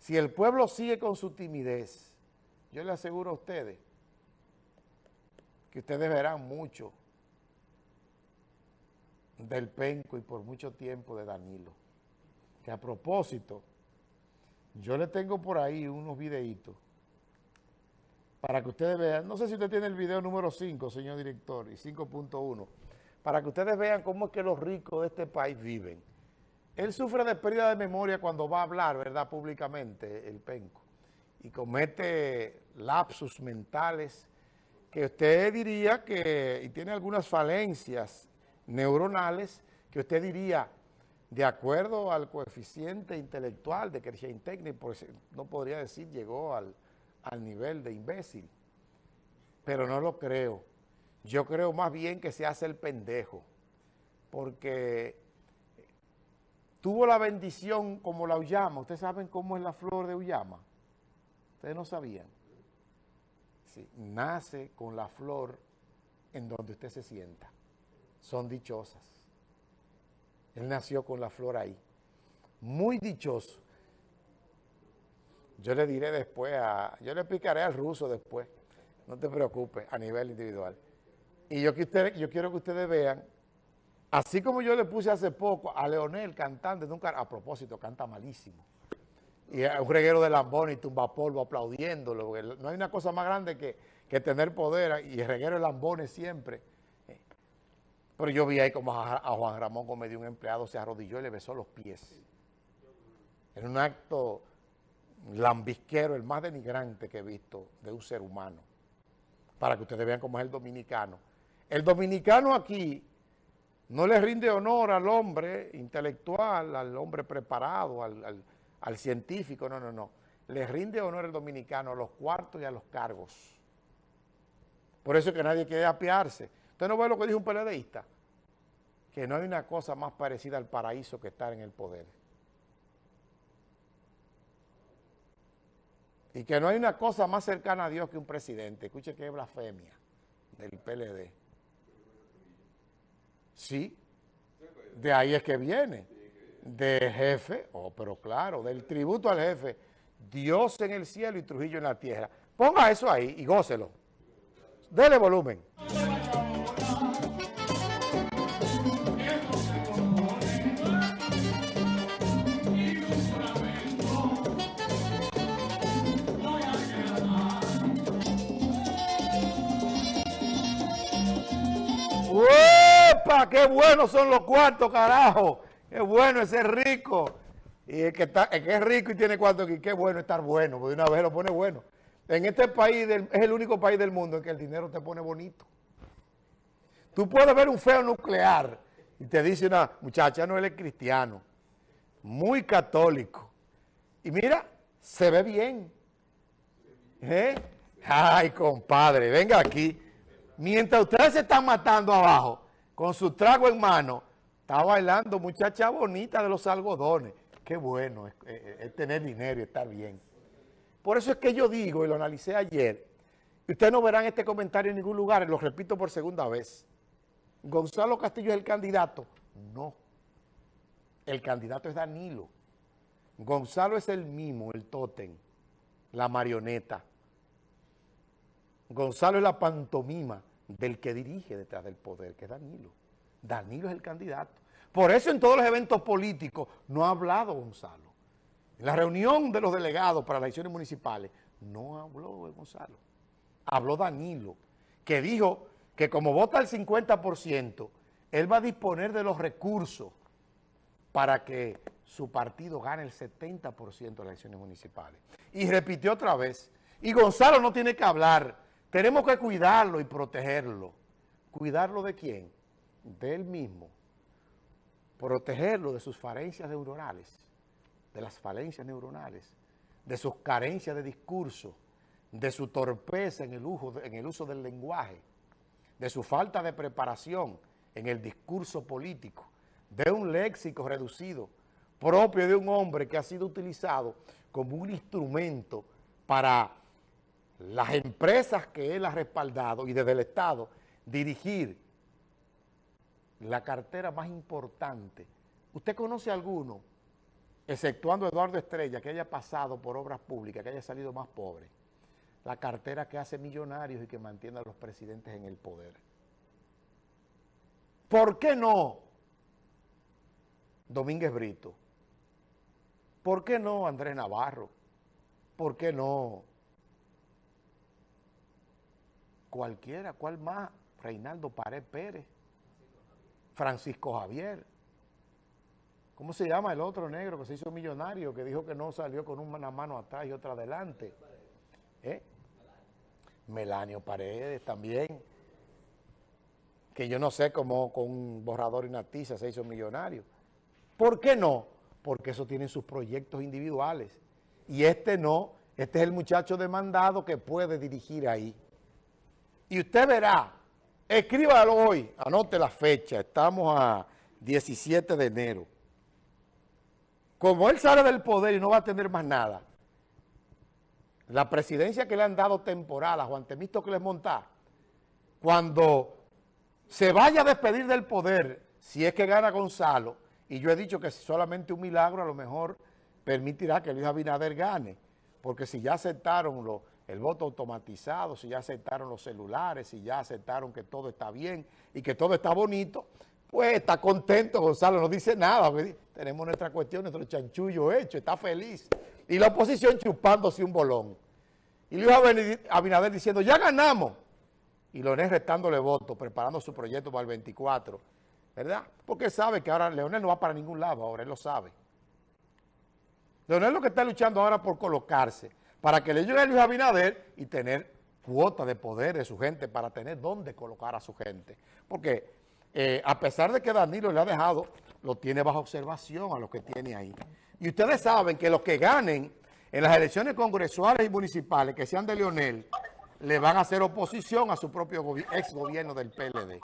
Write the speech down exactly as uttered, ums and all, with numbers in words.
Si el pueblo sigue con su timidez, yo le aseguro a ustedes que ustedes verán mucho del penco y por mucho tiempo de Danilo. Que a propósito, yo le tengo por ahí unos videitos para que ustedes vean, no sé si usted tiene el video número cinco, señor director, y cinco punto uno, para que ustedes vean cómo es que los ricos de este país viven. Él sufre de pérdida de memoria cuando va a hablar, ¿verdad?, públicamente, el penco, y comete lapsus mentales que usted diría que, y tiene algunas falencias neuronales, que usted diría, de acuerdo al coeficiente intelectual de Kersheinteknik, pues no podría decir llegó al, al nivel de imbécil, pero no lo creo. Yo creo más bien que se hace el pendejo, porque tuvo la bendición como la uyama. ¿Ustedes saben cómo es la flor de uyama? ¿Ustedes no sabían? Sí, nace con la flor en donde usted se sienta. Son dichosas. Él nació con la flor ahí. Muy dichoso. Yo le diré después, a, yo le explicaré al ruso después. No te preocupes, a nivel individual. Y yo, que usted, yo quiero que ustedes vean, así como yo le puse hace poco a Leonel cantando, nunca, a propósito, canta malísimo. Y un reguero de lambones y tumbapolvo aplaudiéndolo. No hay una cosa más grande que, que tener poder y el reguero de lambones siempre. Pero yo vi ahí como a, a Juan Ramón Gómez, un empleado, se arrodilló y le besó los pies. Era un acto lambisquero, el más denigrante que he visto de un ser humano. Para que ustedes vean cómo es el dominicano. El dominicano aquí no le rinde honor al hombre intelectual, al hombre preparado, al, al, al científico, no, no, no. Le rinde honor el dominicano a los cuartos y a los cargos. Por eso es que nadie quiere apiarse. ¿Usted no ve lo que dijo un PLDista? Que no hay una cosa más parecida al paraíso que estar en el poder. Y que no hay una cosa más cercana a Dios que un presidente. Escuche qué blasfemia del P L D. Sí, de ahí es que viene. De jefe, oh, pero claro, del tributo al jefe. Dios en el cielo y Trujillo en la tierra. Ponga eso ahí y gócelo. Dele volumen. ¡Uepa! ¡Qué buenos son los cuartos, carajo! ¡Qué bueno ese rico! Y el que, está, el que es rico y tiene cuartos, qué bueno estar bueno, porque de una vez lo pone bueno. En este país, del, es el único país del mundo en que el dinero te pone bonito. Tú puedes ver un feo nuclear y te dice una muchacha, no, él es cristiano, muy católico. Y mira, se ve bien. ¿Eh? Ay, compadre, venga aquí. Mientras ustedes se están matando abajo, con su trago en mano, está bailando muchacha bonita de los algodones. Qué bueno es, es, es tener dinero y estar bien. Por eso es que yo digo, y lo analicé ayer, y ustedes no verán este comentario en ningún lugar, lo repito por segunda vez. ¿Gonzalo Castillo es el candidato? No. El candidato es Danilo. Gonzalo es el mimo, el tótem, la marioneta. Gonzalo es la pantomima del que dirige detrás del poder, que es Danilo. Danilo es el candidato. Por eso en todos los eventos políticos no ha hablado Gonzalo. En la reunión de los delegados para las elecciones municipales no habló Gonzalo. Habló Danilo, que dijo que como vota el cincuenta por ciento, él va a disponer de los recursos para que su partido gane el setenta por ciento de las elecciones municipales. Y repitió otra vez, y Gonzalo no tiene que hablar. Tenemos que cuidarlo y protegerlo. ¿Cuidarlo de quién? De él mismo. Protegerlo de sus falencias neuronales, de las falencias neuronales, de sus carencias de discurso, de su torpeza en el, uso, en el uso del lenguaje, de su falta de preparación en el discurso político, de un léxico reducido, propio de un hombre que ha sido utilizado como un instrumento para las empresas que él ha respaldado y desde el Estado dirigir la cartera más importante. ¿Usted conoce alguno exceptuando Eduardo Estrella, que haya pasado por obras públicas, que haya salido más pobre, la cartera que hace millonarios y que mantiene a los presidentes en el poder. ¿Por qué no Domínguez Brito? ¿Por qué no Andrés Navarro? ¿Por qué no cualquiera? ¿Cuál más? Reinaldo Pared Pérez, Francisco Javier. ¿Cómo se llama el otro negro que se hizo millonario, que dijo que no salió con una mano atrás y otra adelante? ¿Eh? Melanio Paredes también, que yo no sé cómo con un borrador y una tiza se hizo millonario. ¿Por qué no? Porque eso tiene sus proyectos individuales. Y este no, este es el muchacho demandado que puede dirigir ahí. Y usted verá, escríbalo hoy, anote la fecha, estamos a diecisiete de enero. Como él sale del poder y no va a tener más nada, la presidencia que le han dado temporal a Juan Temístocles Montá, cuando se vaya a despedir del poder, si es que gana Gonzalo, y yo he dicho que solamente un milagro a lo mejor permitirá que Luis Abinader gane, porque si ya aceptaron lo, el voto automatizado, si ya aceptaron los celulares, si ya aceptaron que todo está bien y que todo está bonito, pues está contento. Gonzalo no dice nada, tenemos nuestra cuestión, nuestro chanchullo hecho, está feliz. Y la oposición chupándose un bolón. Y Luis Abinader diciendo, ya ganamos. Y Leonel restándole votos, preparando su proyecto para el veinticuatro, ¿verdad? Porque sabe que ahora Leonel no va para ningún lado, ahora él lo sabe. Leonel lo que está luchando ahora por colocarse, para que le llegue a Luis Abinader y tener cuota de poder de su gente, para tener dónde colocar a su gente. Porque eh, a pesar de que Danilo le ha dejado, lo tiene bajo observación a los que tiene ahí. Y ustedes saben que los que ganen en las elecciones congresuales y municipales, que sean de Leonel, le van a hacer oposición a su propio ex gobierno del P L D.